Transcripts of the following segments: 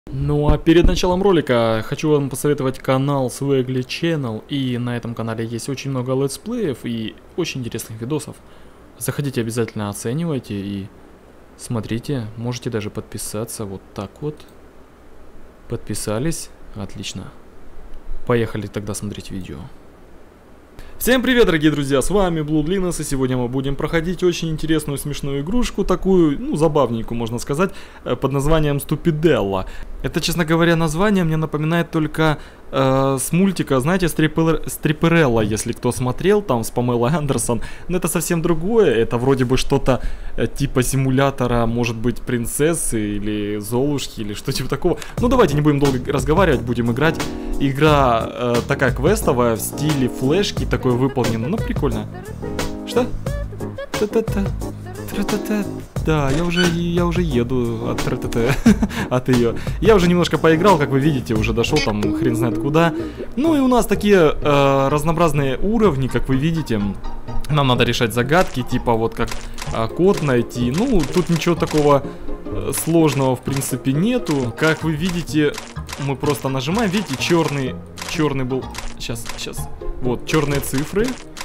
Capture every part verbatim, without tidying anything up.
Ну а перед началом ролика хочу вам посоветовать канал Swagly Channel. И на этом канале есть очень много летсплеев и очень интересных видосов. Заходите обязательно, оценивайте и смотрите. Можете даже подписаться вот так вот. Подписались? Отлично. Поехали тогда смотреть видео. Всем привет, дорогие друзья, с вами Blood Linus, и сегодня мы будем проходить очень интересную смешную игрушку, такую, ну, забавненькую, можно сказать, под названием Stupidella. Это, честно говоря, название мне напоминает только э, с мультика, знаете, Стрипер... Стриперелла, если кто смотрел, там, с Памелой Андерсон. Но это совсем другое, это вроде бы что-то э, типа симулятора, может быть, принцессы или Золушки, или что-то типа такого. Ну, давайте не будем долго разговаривать, будем играть. Игра э, такая квестовая, в стиле флешки, такой выполнена, ну, прикольно. Что? Та-та-та. Тра-та-та. Да, я уже, я уже еду от тра-та-та, от ее. Я уже немножко поиграл, как вы видите, уже дошел там хрен знает куда. Ну и у нас такие э, разнообразные уровни, как вы видите. Нам надо решать загадки, типа вот как э, код найти. Ну, тут ничего такого э, сложного в принципе нету. Как вы видите, мы просто нажимаем, видите, черный, черный был. Сейчас, сейчас. Вот, черные цифры.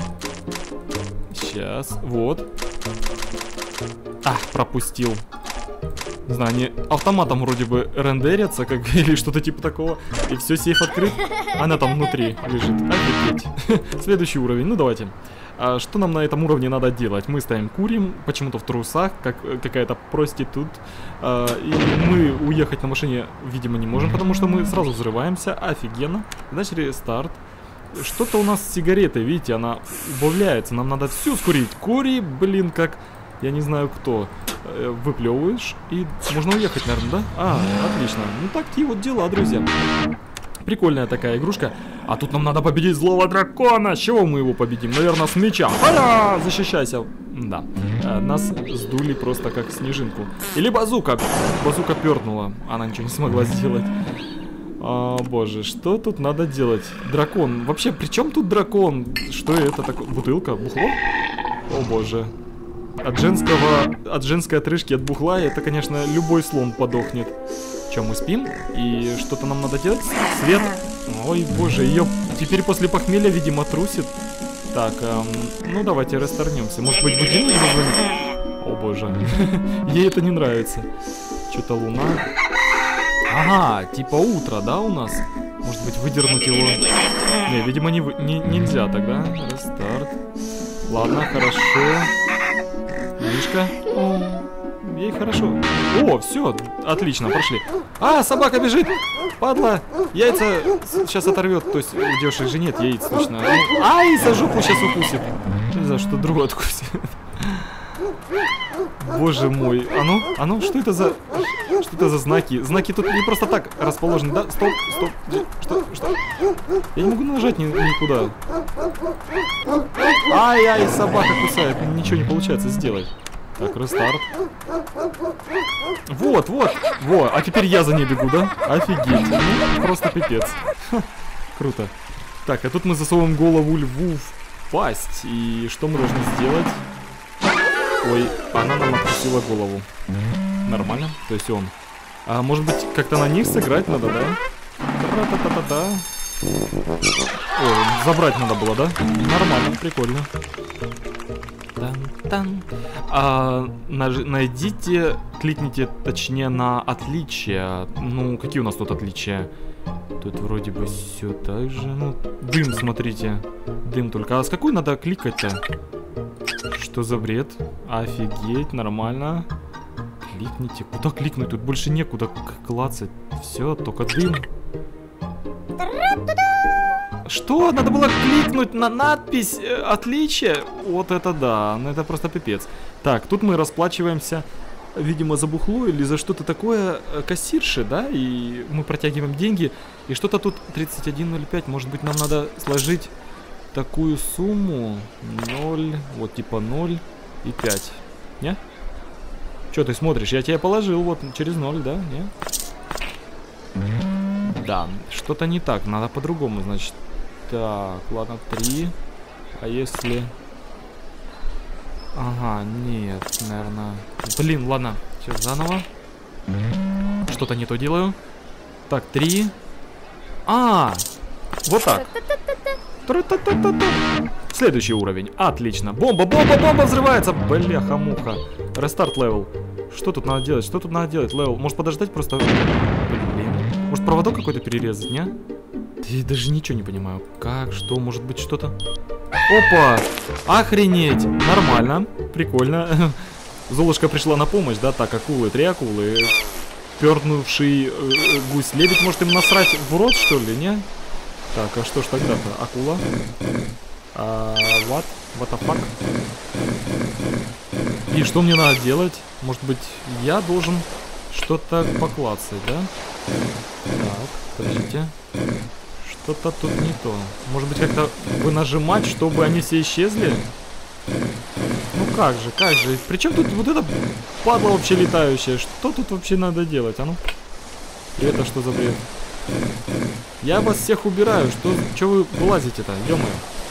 Сейчас, вот. А, пропустил. Не знаю, они автоматом вроде бы рендерятся, как или что-то типа такого. И все, сейф открыт. Она там внутри лежит. Офигеть. Следующий уровень. Ну давайте. А что нам на этом уровне надо делать? Мы стоим, курим, почему-то в трусах, как какая-то проститут. А, и мы уехать на машине, видимо, не можем, потому что мы сразу взрываемся. Офигенно. Значит, рестарт. Что-то у нас с сигаретой, видите, она убавляется. Нам надо всю скурить. Кури, блин, как... Я не знаю кто. Выплевываешь, и можно уехать, наверное, да? А, отлично. Ну, такие вот дела, друзья. Прикольная такая игрушка. А тут нам надо победить злого дракона. С чего мы его победим? Наверное, с меча. А-а-а! Защищайся. Да. А, нас сдули просто как снежинку. Или базука. Базука пернула. Она ничего не смогла сделать. О, боже, что тут надо делать? Дракон. Вообще, при чем тут дракон? Что это такое? Бутылка? Бухло? О, боже. От женского, от женской отрыжки, от бухла, это, конечно, любой слон подохнет. Че, мы спим? И что-то нам надо делать? Свет? Ой, боже, ее теперь после похмелья, видимо, трусит. Так, эм, ну давайте расторнемся. Может быть, будильник зазвонит? О, боже. Ей это не нравится. Что-то луна. Ага, типа утро, да, у нас? Может быть, выдернуть его? Не, видимо, не, не, нельзя тогда. Рестарт. Ладно, хорошо. Мишка. Ей хорошо. О, все, отлично, прошли. А, собака бежит. Падла. Яйца сейчас оторвет. То есть у девушек же нет яиц точно. Ай, за жопу сейчас укусит. Не знаю, что другое откусит. Боже мой. А ну, а ну, что это за... Что это за знаки? Знаки тут не просто так расположены, да? Стоп, стоп. Что, что? Я не могу нажать ни, никуда. Ай-ай, собака кусает. Ничего не получается сделать. Так, рестарт. Вот, вот. Во, а теперь я за ней бегу, да? Офигеть. Ну, просто пипец. Ха, круто. Так, а тут мы засовываем голову льву в пасть. И что мы должны сделать? Ой, она нам откусила голову. Нормально, то есть он. А может быть, как-то на них сыграть надо, да? Та-та-та-та-та. Ой, забрать надо было, да? Нормально, прикольно. Тан-тан. А, найдите, кликните, точнее, на отличия. Ну, какие у нас тут отличия? Тут вроде бы все так же. Ну, дым, смотрите. Дым только. А с какой надо кликать-то? Что за бред? Офигеть, нормально. Кликните. Куда кликнуть? Тут больше некуда клацать. Все, только дым. Что? Надо было кликнуть на надпись э, отличие? Вот это да. Ну это просто пипец. Так, тут мы расплачиваемся, видимо, за бухло или за что-то такое, э, кассирши, да? И мы протягиваем деньги. И что-то тут тридцать один ноль пять. Может быть, нам надо сложить такую сумму. ноль, вот типа ноль и пять. Не? Че ты смотришь? Я тебе положил вот через ноль, да? Не? Да, что-то не так. Надо по-другому, значит. Так, ладно, три. А если... Ага, нет, наверное... Блин, ладно. Сейчас заново. Что-то не то делаю. Так, три. А, вот так. Следующий уровень. Отлично. Бомба, бомба, бомба взрывается. Бляха-муха. Рестарт левел. Что тут надо делать? Что тут надо делать? Левел. Может подождать просто... Блин. Может проводок какой-то перерезать, не? Я даже ничего не понимаю. Как? Что? Может быть что-то? Опа! Охренеть! Нормально. Прикольно. Золушка пришла на помощь, да? Так, акулы. Три акулы. Пернувший э, гусь-лебедь. Может им насрать в рот, что ли, не? Так, а что ж тогда-то? Акула? А, what? What the fuck? И что мне надо делать? Может быть, я должен что-то поклацать, да? Так, подождите. Что-то тут не то. Может быть, как-то вы нажимать, чтобы они все исчезли? Ну как же, как же? Причем тут вот это падла вообще летающая? Что тут вообще надо делать, а ну? И это что за бред? Я вас всех убираю. Что, что вы вылазите-то? Ё-моё.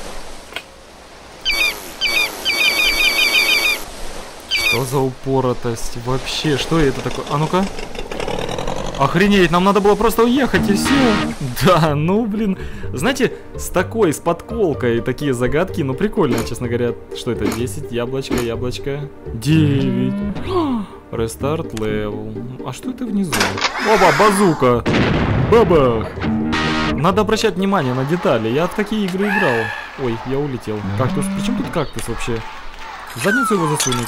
Что за упоротость? Вообще, что это такое? А ну-ка. Охренеть, нам надо было просто уехать и все. Да, ну блин. Знаете, с такой, с подколкой такие загадки, ну прикольно, честно говоря. Что это? десять, яблочко, яблочко. девять. Рестарт левел. А что это внизу? Оба, базука. Бабах. Надо обращать внимание на детали. Я в такие игры играл. Ой, я улетел. Кактус. Причем тут кактус вообще? В задницу его засунуть?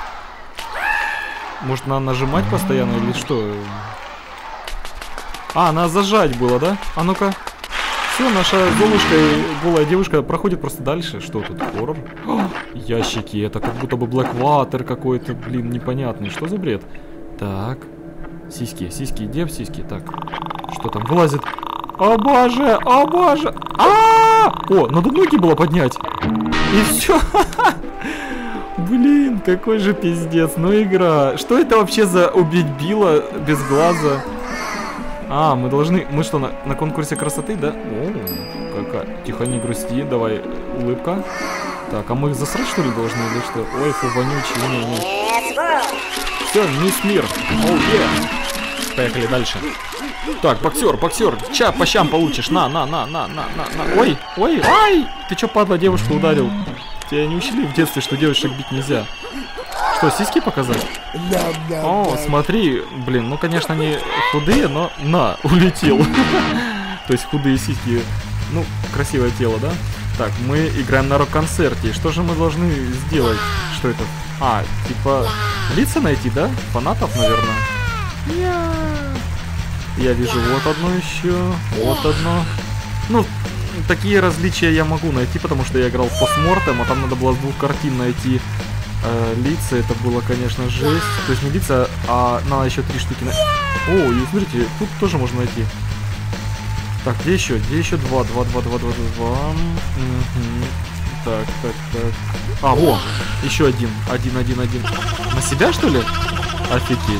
Может, надо нажимать постоянно или что? А, надо зажать было, да? А ну-ка. Все, наша Золушка и голая девушка проходит просто дальше. Что тут? Хоррор? О, ящики. Это как будто бы Blackwater какой-то, блин, непонятный. Что за бред? Так. Сиськи, сиськи, где сиськи? Так. Что там? Вылазит. О боже, о боже. А! О, надо ноги было поднять. И все. Блин, какой же пиздец. Ну игра. Что это вообще за убить Билла без глаза? А, мы должны... Мы что, на, на конкурсе красоты, да? О, какая... Тихо, не грусти, давай, улыбка. Так, а мы их засрать, что ли, должны или что? Ой, фу, вонючий, не, не. Все, мисс Мир. Оу, е. Поехали дальше. Так, боксер, боксер, ща по щам получишь. На, на, на, на, на, на, на. Ой, ой, ай! Ты чё, падла, девушку ударил? Тебя не учили в детстве, что девушек бить нельзя? Что, сиськи показать? О, смотри, блин, ну, конечно, они худые, но... На, улетел. То есть худые сиськи. Ну, красивое тело, да? Так, мы играем на рок-концерте. Что же мы должны сделать? Что это? А, типа, лица найти, да? Фанатов, наверное. Я вижу вот одно еще, вот одно. Ну, такие различия я могу найти, потому что я играл в постмортем, а там надо было с двух картин найти э, лица. Это было, конечно, жесть. То есть не лица, а надо еще три штуки найти. О, и смотрите, тут тоже можно найти. Так, где еще? Где еще два? Два, два, два, два, два. Угу. Так, так, так. А, во! Еще один. Один, один, один. На себя, что ли? Офигеть.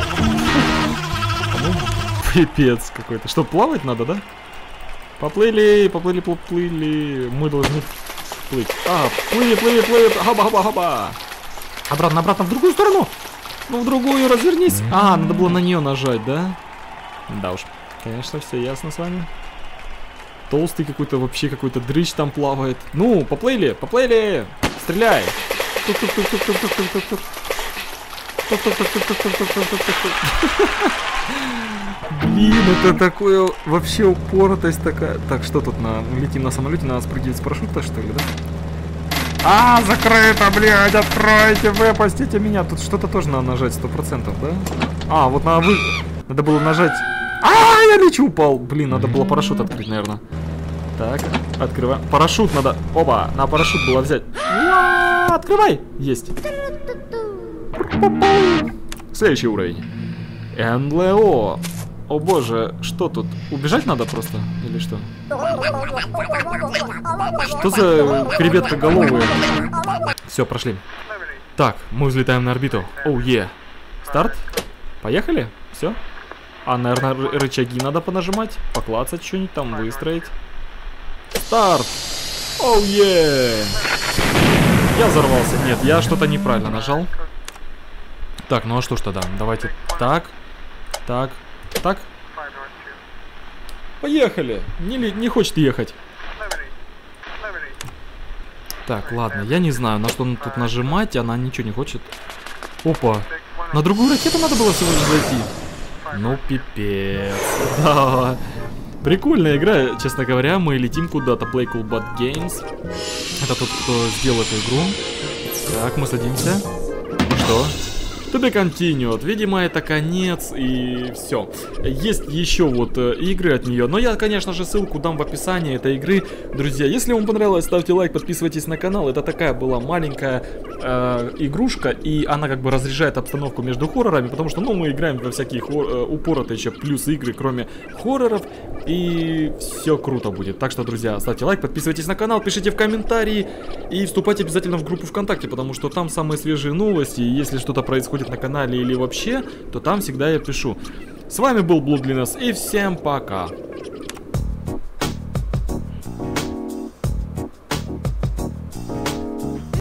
Ну, пипец какой-то. Что, плавать надо, да? Поплыли, поплыли, поплыли. Мы должны плыть. А, плыли, плыли, плыли. Хаба, хаба, хаба. Обратно, обратно, в другую сторону. Ну, в другую развернись. А, надо было на нее нажать, да? Да уж. Конечно, все ясно с вами. Толстый какой-то, вообще какой-то дрыщ там плавает. Ну, поплыли, поплыли. Стреляй. Блин, это такое вообще упоротость такая. Так, что тут на... Мы летим на самолете, надо спрыгивать с парашюта, что ли, да? А, закрыто, блядь, откройте, выпустите меня. Тут что-то тоже надо нажать, сто процентов, да? А, вот надо вы... Надо было нажать... А, я лечу, упал. Блин, надо было парашют открыть, наверное. Так, открываем. Парашют надо... Оба, на парашют было взять. Уа, открывай. Есть. Следующий уровень. эн эл о. О боже, что тут? Убежать надо просто? Или что? Что за креветкоголовые? Все, прошли. Так, мы взлетаем на орбиту. Оу, е. Старт. Поехали? Все. А, наверное, рычаги надо понажимать. Поклацать что-нибудь там, выстроить. Старт. Оу, е. Я взорвался. Нет, я что-то неправильно нажал. Так, ну а что ж тогда? Давайте так. Так. Так. Поехали. Не, ли- не хочет ехать. Так, ладно, я не знаю, на что он тут нажимать, она ничего не хочет. Опа. На другую ракету надо было всего лишь зайти. Ну, пипец. Да. Прикольная игра, честно говоря. Мы летим куда-то. Play Cool Bad Games. Это тот, кто сделал эту игру. Так, мы садимся. Что? To be continued. Видимо, это конец и все. Есть еще вот э, игры от нее. Но я, конечно же, ссылку дам в описании этой игры. Друзья, если вам понравилось, ставьте лайк, подписывайтесь на канал. Это такая была маленькая э, игрушка. И она как бы разряжает обстановку между хоррорами. Потому что, ну, мы играем во всякие хор э, упоротые еще плюс игры, кроме хорроров. И все круто будет. Так что, друзья, ставьте лайк, подписывайтесь на канал, пишите в комментарии. И вступайте обязательно в группу ВКонтакте. Потому что там самые свежие новости. И если что-то происходит на канале или вообще, то там всегда я пишу. С вами был Bloodliness и всем пока.